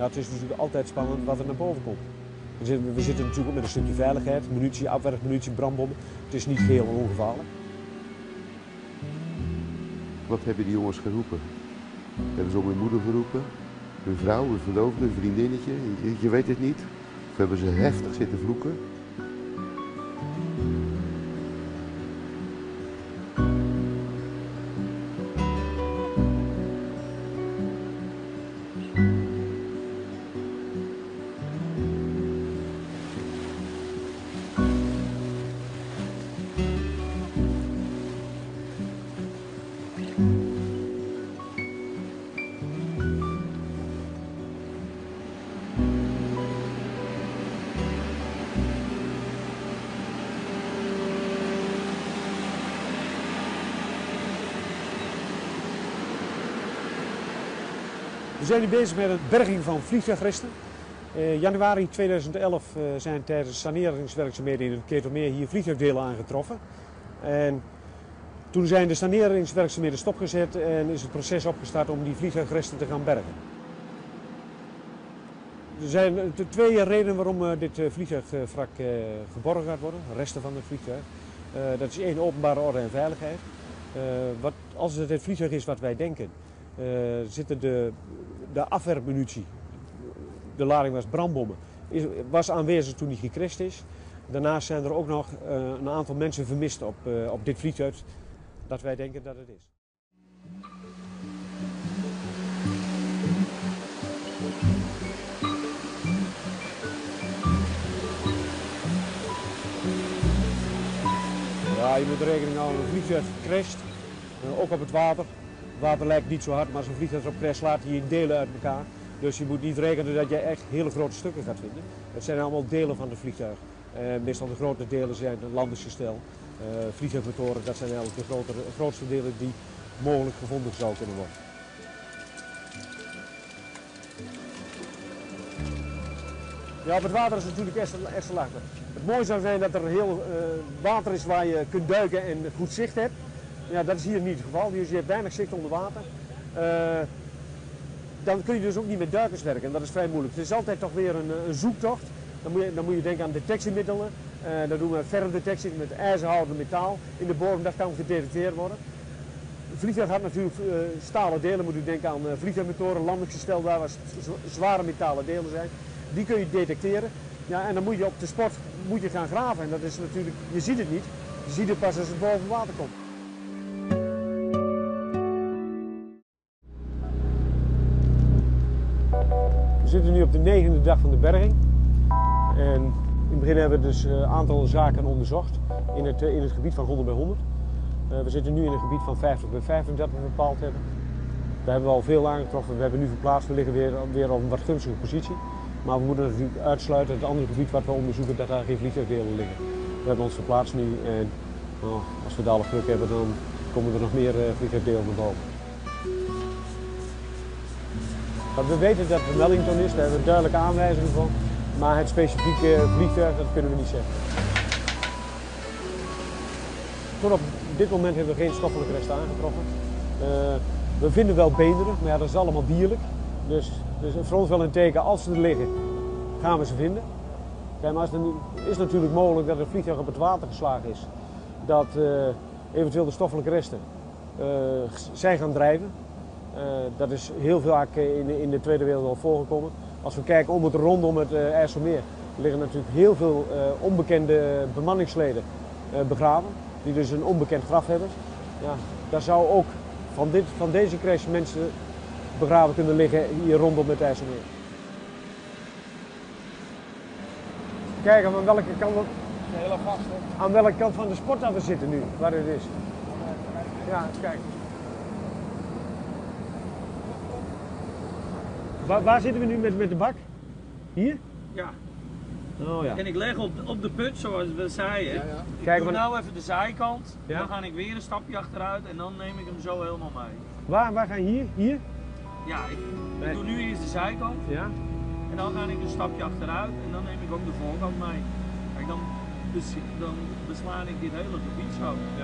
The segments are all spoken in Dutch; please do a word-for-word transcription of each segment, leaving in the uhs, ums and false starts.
Ja, het is natuurlijk altijd spannend wat er naar boven komt. We zitten, we zitten natuurlijk ook met een stukje veiligheid, munitie, afwerkmunitie, brandbommen. Het is niet geheel ongevaarlijk. Wat hebben die jongens geroepen? Hebben ze om hun moeder geroepen? Hun vrouw, hun verloofde, hun vriendinnetje? Je, je weet het niet. Of hebben ze heftig zitten vloeken? We zijn nu bezig met het berging van vliegtuigresten. In januari tweeduizend elf uh, zijn tijdens saneringswerkzaamheden in het Ketelmeer hier vliegtuigdelen aangetroffen. En toen zijn de saneringswerkzaamheden stopgezet en is het proces opgestart om die vliegtuigresten te gaan bergen. Er zijn twee redenen waarom uh, dit vliegtuigwrak uh, geborgen gaat worden, resten van het vliegtuig. Uh, dat is één, openbare orde en veiligheid. Uh, wat, als het het vliegtuig is wat wij denken, Uh, zitten de, de afwerpmunitie, de lading was brandbommen, is, was aanwezig toen die gecrashed is. Daarnaast zijn er ook nog uh, een aantal mensen vermist op, uh, op dit vliegtuig dat wij denken dat het is. Ja, je moet rekening houden, een vliegtuig crasht, uh, ook op het water. Het water lijkt niet zo hard, maar als een vliegtuig erop crasht laat hij in delen uit elkaar. Dus je moet niet rekenen dat je echt hele grote stukken gaat vinden. Het zijn allemaal delen van het vliegtuig. Uh, meestal de grote delen zijn het landingsgestel, uh, vliegtuigmotoren, dat zijn eigenlijk de grotere, grootste delen die mogelijk gevonden zou kunnen worden. Ja, op het water is het natuurlijk extra laag. Het mooie zou zijn dat er heel uh, water is waar je kunt duiken en goed zicht hebt. Ja, dat is hier niet het geval, dus je hebt weinig zicht onder water. Uh, dan kun je dus ook niet met duikers werken en dat is vrij moeilijk. Het is altijd toch weer een, een zoektocht. Dan moet, je, dan moet je denken aan detectiemiddelen. Uh, dan doen we verfdetectie met ijzerhoudend metaal in de bodem, dat kan gedetecteerd worden. Het vliegtuig had natuurlijk uh, stalen delen, moet u denken aan uh, vliegtuigmotoren, landingsgestel waar zware metalen delen zijn. Die kun je detecteren. Ja, en dan moet je op de spot moet je gaan graven en dat is natuurlijk, je ziet het niet. Je ziet het pas als het boven water komt. We zitten nu op de negende dag van de berging. En in het begin hebben we dus een aantal zaken onderzocht in het, in het gebied van honderd bij honderd. Uh, we zitten nu in een gebied van vijftig bij vijftig dat we bepaald hebben. Daar hebben we al veel aangetroffen. We hebben nu verplaatst, we liggen weer, weer op een wat gunstige positie. Maar we moeten natuurlijk uitsluiten dat het andere gebied wat we onderzoeken, dat daar geen vliegtuigdelen liggen. We hebben ons verplaatst nu en oh, als we dadelijk geluk hebben, dan komen er nog meer uh, vliegtuigdelen naar boven. We weten dat het Wellington is, daar hebben we duidelijke aanwijzingen van. Maar het specifieke vliegtuig, dat kunnen we niet zeggen. Tot op dit moment hebben we geen stoffelijke resten aangetroffen. Uh, we vinden wel beenderen, maar ja, dat is allemaal dierlijk. Dus, dus voor ons wel een teken, als ze er liggen, gaan we ze vinden. Kijk, maar het is natuurlijk mogelijk dat een vliegtuig op het water geslagen is. Dat uh, eventueel de stoffelijke resten uh, zijn gaan drijven. Uh, dat is heel vaak in, in de Tweede Wereldoorlog voorgekomen. Als we kijken om het rondom het uh, IJsselmeer, er liggen natuurlijk heel veel uh, onbekende bemanningsleden uh, begraven, die dus een onbekend graf hebben. Ja, daar zou ook van, dit, van deze crash mensen begraven kunnen liggen hier rondom het IJsselmeer. Kijk, aan welke kant, aan welke kant van de sport dat we zitten nu, waar het is. Ja, kijk. Waar, waar zitten we nu met, met de bak? Hier? Ja. Oh, ja. En ik leg op, op de put zoals we zeiden. Ja, ja. Ik Kijk, doe maar... nou even de zijkant, ja? Dan ga ik weer een stapje achteruit en dan neem ik hem zo helemaal mee. Waar, waar ga je hier? Hier? Ja, ik, nee. ik doe nu eerst de zijkant ja? En dan ga ik een stapje achteruit en dan neem ik ook de voorkant mee. Kijk, dan, bes, dan beslaan ik dit hele gebied zo. Ja.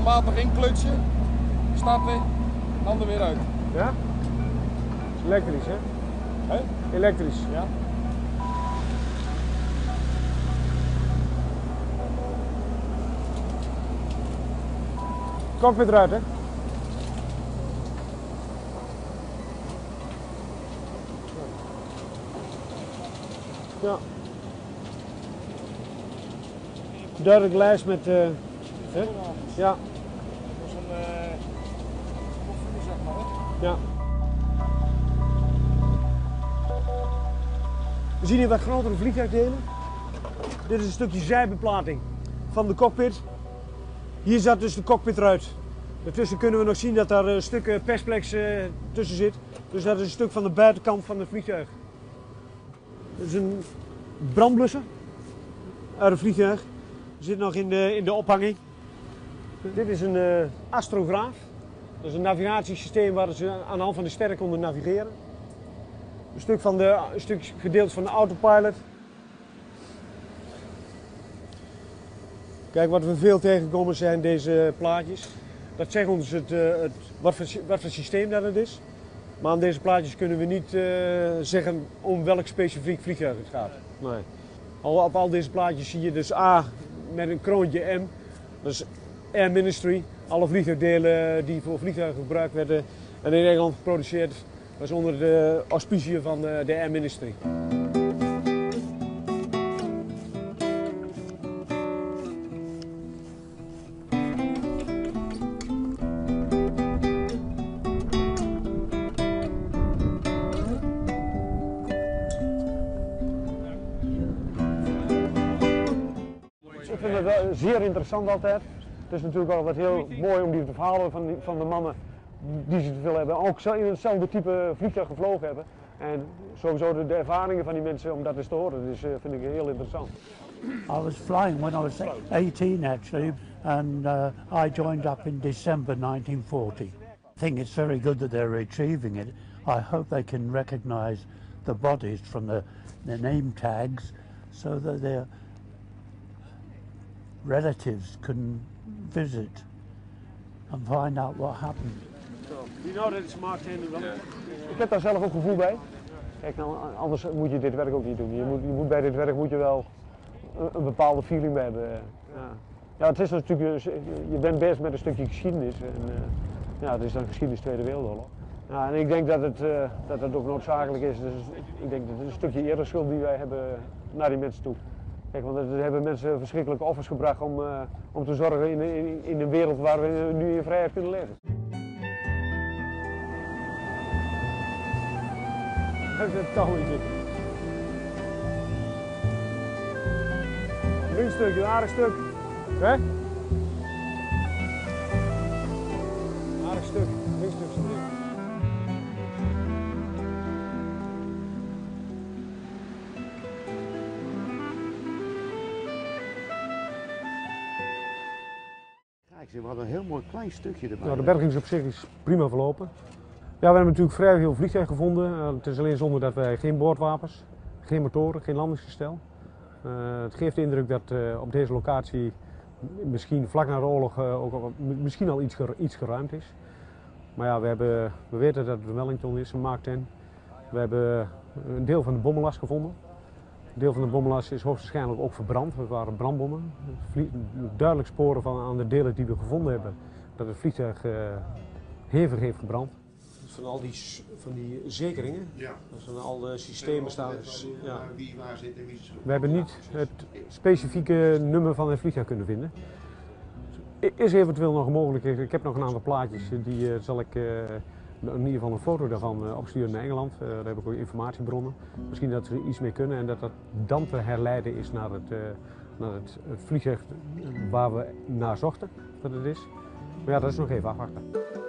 handmatig inklutsen, starten, dan er weer uit. Ja? Elektrisch, hè? Hè? Elektrisch. Ja. Cockpit eruit, hè? Ja. Duidelijk lijst met... Uh, hè? Ja. Dat is een uh, koffie, zeg maar. Hè? Ja. We zien hier wat grotere vliegtuigdelen. Dit is een stukje zijbeplating van de cockpit. Hier zat dus de cockpit eruit. Daartussen kunnen we nog zien dat daar een stuk persplex uh, tussen zit. Dus dat is een stuk van de buitenkant van het vliegtuig. Dit is een brandblusser uit het vliegtuig. Zit nog in de, in de ophanging. Dit is een uh, astrograaf. Dat is een navigatiesysteem waar ze aan de hand van de sterren konden navigeren. Een stuk, van de, een stuk gedeelte van de autopilot. Kijk, wat we veel tegenkomen zijn deze plaatjes. Dat zegt ons het, uh, het, wat, voor, wat voor systeem dat het is. Maar aan deze plaatjes kunnen we niet uh, zeggen om welk specifiek vliegtuig het gaat. Nee. Al, op al deze plaatjes zie je dus A met een kroontje M. Dat is Air Ministry. Alle vliegtuigdelen die voor vliegtuigen gebruikt werden en in Engeland geproduceerd, was onder de auspiciën van de Air Ministry. Ik vind het wel zeer interessant altijd. Het is natuurlijk altijd heel mooi om die verhalen van, die, van de mannen die ze te veel hebben, ook in hetzelfde type vliegtuig gevlogen hebben. En sowieso de, de ervaringen van die mensen om dat eens te horen, dus uh, vind ik heel interessant. I was flying when I was eighteen actually, and uh, I joined up in December nineteen forty. I think it's very good that they're retrieving it. I hope they can recognize the bodies from the, the name tags so that their relatives can visit and find out what happened. You know that it's Mark ten. Ik heb daar zelf ook gevoel bij. Kijk, nou, anders moet je dit werk ook niet doen. Je moet, je moet bij dit werk moet je wel een, een bepaalde feeling bij hebben. Ja. Ja, het is natuurlijk, je bent bezig met een stukje geschiedenis. En, uh, ja, het is dan geschiedenis Tweede Wereldoorlog. Ja, en ik denk dat het, uh, dat het ook noodzakelijk is. Dus ik denk dat het een stukje eerderschuld die wij hebben naar die mensen toe. Kijk, want er hebben mensen verschrikkelijke offers gebracht om, uh, om te zorgen in, in, in een wereld waar we nu in vrijheid kunnen leven. Even het touwtje. Links stukje, een aardig stuk. Hè? Aardig stuk, links stuk. Kijk, we hadden een heel mooi klein stukje erbij. Nou, de berging is op zich is prima verlopen. Ja, we hebben natuurlijk vrij veel vliegtuigen gevonden. Uh, het is alleen zonde dat wij geen boordwapens, geen motoren, geen landingsgestel. Uh, het geeft de indruk dat uh, op deze locatie misschien vlak na de oorlog uh, ook al, misschien al iets, ger, iets geruimd is. Maar ja, we, hebben, we weten dat het een Wellington is, een Mark ten. We hebben een deel van de bommenlast gevonden. Een deel van de bommenlast is hoogstwaarschijnlijk ook verbrand. Het waren brandbommen. Vlie, duidelijk sporen van aan de delen die we gevonden hebben dat het vliegtuig uh, hevig heeft gebrand. Van al die, van die zekeringen, ja. Van al de systemen staan. Ja. Wie waar zit en wie is. We hebben niet het specifieke nummer van het vliegtuig kunnen vinden. Is eventueel nog mogelijk, ik heb nog een aantal plaatjes, die uh, zal ik uh, in ieder geval een foto daarvan uh, opsturen naar Engeland. Uh, daar heb ik ook informatiebronnen. Misschien dat we er iets mee kunnen en dat dat dan te herleiden is naar het, uh, naar het, het vliegtuig waar we naar zochten, dat het is. Maar ja, dat is nog even afwachten.